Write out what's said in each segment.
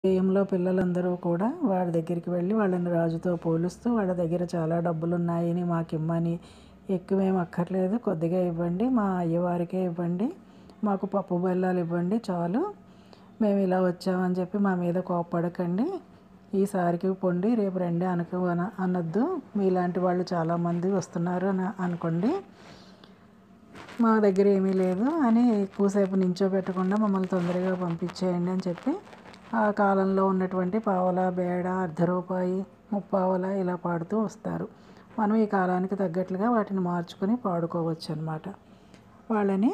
గేయంలో పిల్లలందరూ కూడా వాడి దగ్గరికి వెళ్ళి వాళ్ళని రాజుతో పోలుస్తూ వాళ్ళ దగ్గర చాలా డబ్బులున్నాయని మాకిమ్మని, ఎక్కువేం అక్కర్లేదు, కొద్దిగా ఇవ్వండి, మా అయ్యవారికే ఇవ్వండి, మాకు పప్పు బెల్లాలు ఇవ్వండి చాలు, మేము ఇలా వచ్చామని చెప్పి మా మీద కోప్పడకండి, ఈసారికి పొండి రేపు రండి అనొద్దు, మీలాంటి వాళ్ళు చాలామంది వస్తున్నారు అని అనుకోండి, మా దగ్గర ఏమీ లేదు అని ఎక్కువసేపు నించోబెట్టకుండా మమ్మల్ని తొందరగా పంపించేయండి అని చెప్పి ఆ కాలంలో ఉన్నటువంటి పావలా, బేడ, అర్ధ రూపాయి, ముప్పావలా ఇలా పాడుతూ వస్తారు. మనం ఈ కాలానికి తగ్గట్లుగా వాటిని మార్చుకొని పాడుకోవచ్చు అన్నమాట. వాళ్ళని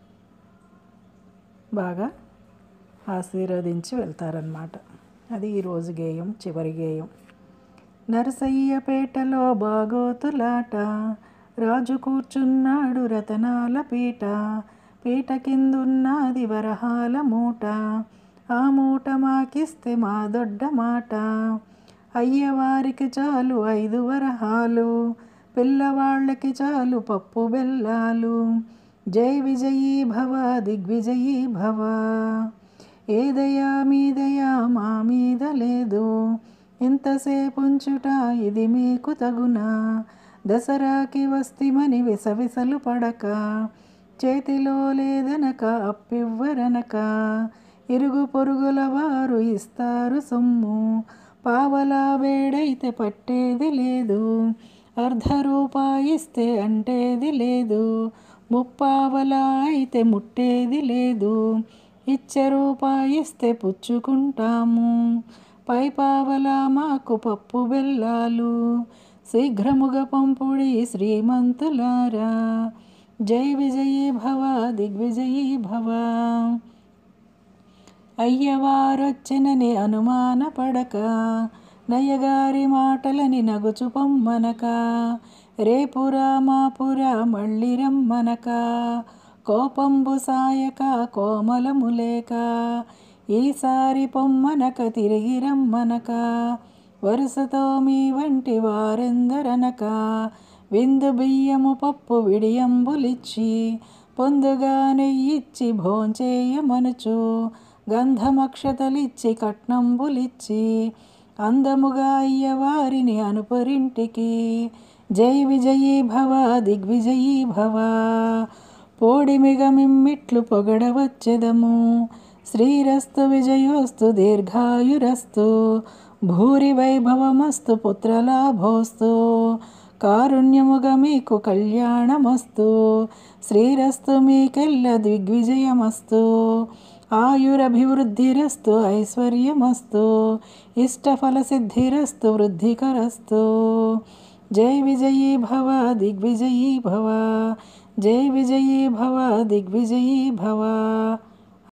బాగా ఆశీర్వదించి వెళ్తారన్నమాట. అది ఈరోజు గేయం, చివరి గేయం. నరసయ్యపేటలో బాగోతులాట, రాజు కూర్చున్నాడు రతనాల పీట, పీట కిందున్నది వరహాల మూట, ఆ మూట మాకిస్తే మా దొడ్డ మాట, అయ్యవారికి చాలు 5 వరహాలు, పిల్లవాళ్ళకి చాలు పప్పు బెల్లాలు, జై విజయీ భవ దిగ్విజయీ భవ, ఏ దయా మీ దయా మా మీద లేదు, ఇంతసేపు ఉంచుట ఇది మీకు తగునా, దసరాకి వస్తిమని విసవిసలు పడక, చేతిలో లేదనక అప్పివ్వరనక, ఇరుగు పొరుగుల వారు ఇస్తారు సొమ్ము, పావలా బేడైతే పట్టేది లేదు, అర్ధ రూపాయిస్తే అంటేది లేదు, ముప్పావలా అయితే ముట్టేది లేదు, ఇచ్చే రూపాయిస్తే పుచ్చుకుంటాము, పైపావలా మాకు పప్పు బెల్లాలు, శీఘ్రముగా పంపుడి శ్రీమంతులారా, జై విజయీ భవ దిగ్విజయీ భవ. అయ్యవారొచ్చెనని అనుమానపడక, నయ్యగారి మాటలని నగుచు పొమ్మనక, రేపురా మాపురా మళ్ళీ రమ్మనక, కోపంబు సాయక కోమలము లేక, ఈసారి పొమ్మనక తిరిగి రమ్మనక, వరుసతో మీ వంటి వారెందరనక, విందు బియ్యము పప్పు విడియంబులిచ్చి, పొందుగా నెయ్యిచ్చి భోంచేయమనుచు, గంధమక్షతలిచ్చి కట్నంబులిచ్చి, అందముగా అయ్యవారిని అనుపరింటికి, జై విజయీ భవ దిగ్విజయీ భవ, పోడిమిగ మిమ్మిట్లు పొగడవచ్చెదము, శ్రీరస్తు విజయోస్తు దీర్ఘాయురస్తు, భూరి వైభవమస్తు పుత్రలాభోస్తు, కారుణ్యముగా మీకు కళ్యాణమస్తు, శ్రీరస్తు మీకెల్ల దిగ్విజయమస్తు, ఆయురభివృద్ధిరస్తు ఐశ్వర్యమస్తు, ఇష్టఫలసిద్ధిరస్తు వృద్ధికరస్తు, జై విజయీ భవ దిగ్విజయీ భవ, జై విజయీ భవ దిగ్విజయీ భవ.